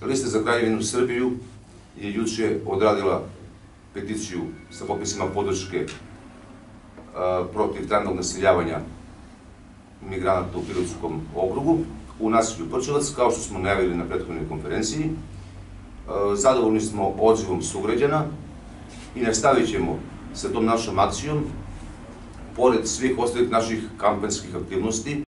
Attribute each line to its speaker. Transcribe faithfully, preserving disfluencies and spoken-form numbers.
Speaker 1: Lista za Kraljevinu Srbiju je juče odradila peticiju sa potpisima podrške protiv trajnog naseljavanja migranata u Pirotskom okrugu u naselju Prčevac, kao što smo najavili na prethodnoj konferenciji. Zadovoljni smo odzivom sugrađana i nastavit ćemo sa tom našom akcijom, pored svih ostalih naših kampanjskih aktivnosti.